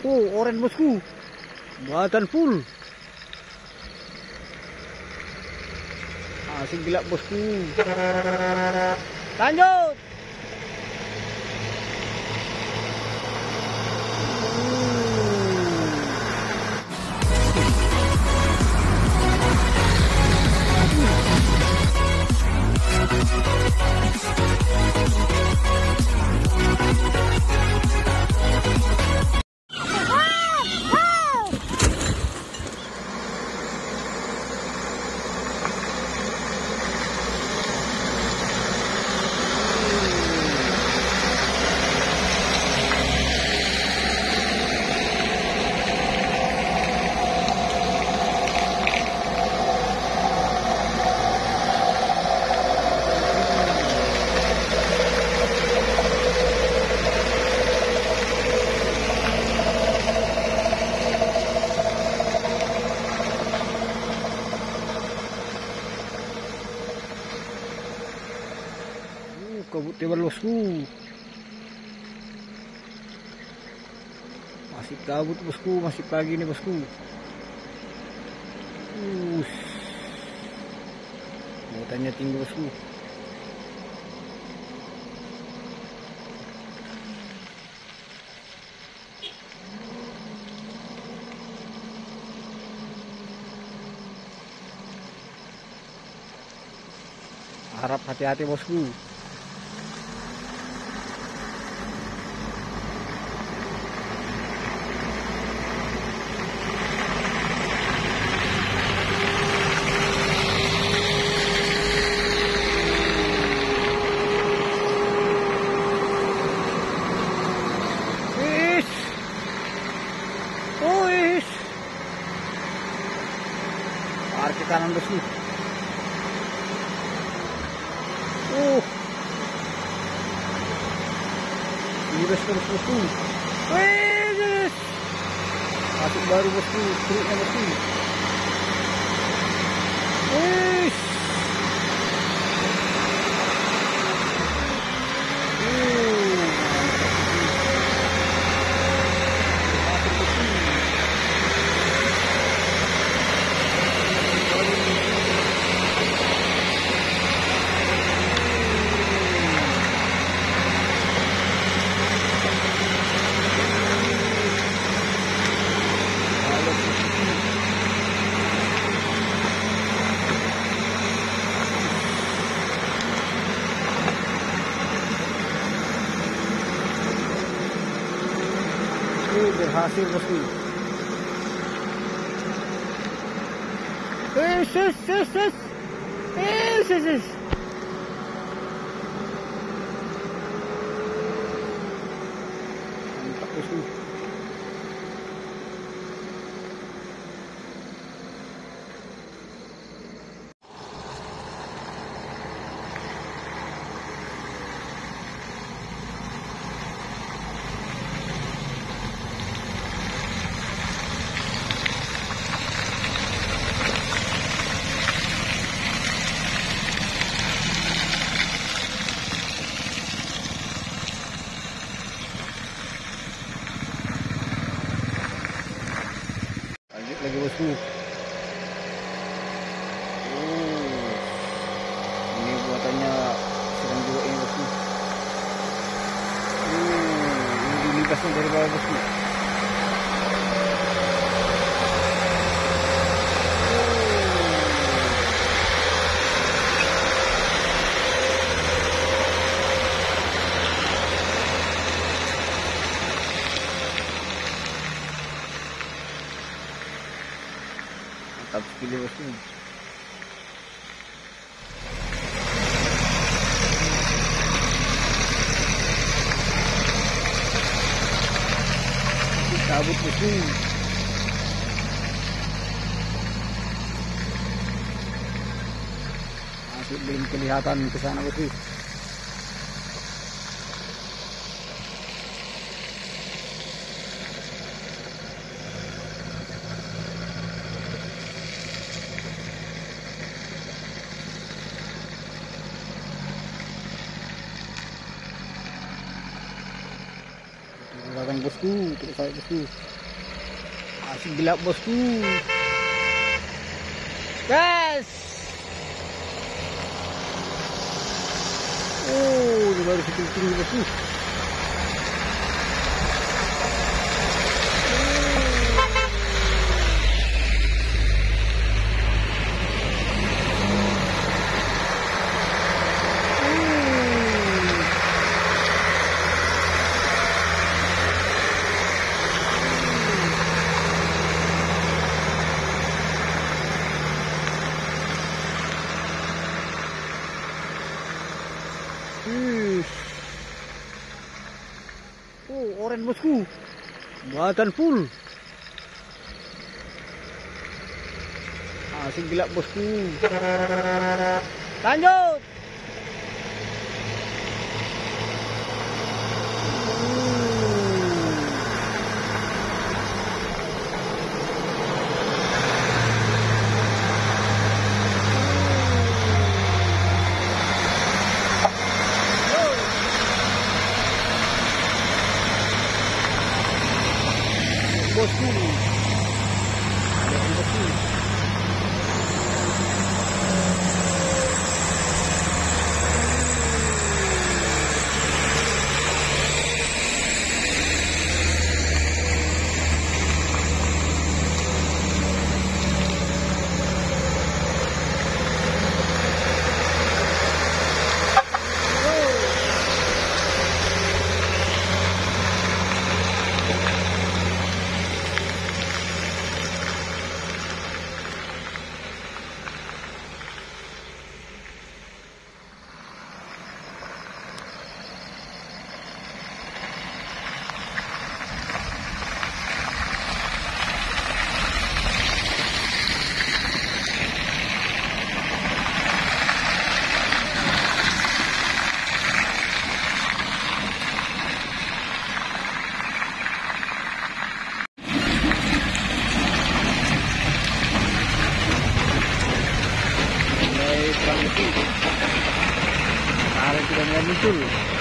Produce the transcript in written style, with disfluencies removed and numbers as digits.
Oh, oren bosku. Muatan full. Asik gila bosku. Lanjut. Kabut tebal bosku. Masih kabut bosku, masih pagi nih bosku. Muatannya tinggi bosku. Harap hati-hati bosku. Parkir kanan bosku. Ini terus bosku. Wih, masuk baru bosku, truknya bosku. Wih. Berhasil bosku. Mantap bosku. Lagi bosku. Ini buatannya sedang juga ini bosku. Ini dilipasnya dari bawah bosku. Mantap sekali bosku. Kabut bosku. Masih belum kelihatan ke sana bosku. Bosku. bosku, tengok saya bosku. Masih gelap bosku. Guys. Oh, ini baru kecil-kecil bosku. Oh, oren bosku. Muatan full. Masih gelap bosku. Lanjut. Bosku. Bosku. Sekarang sudah mulai muncul.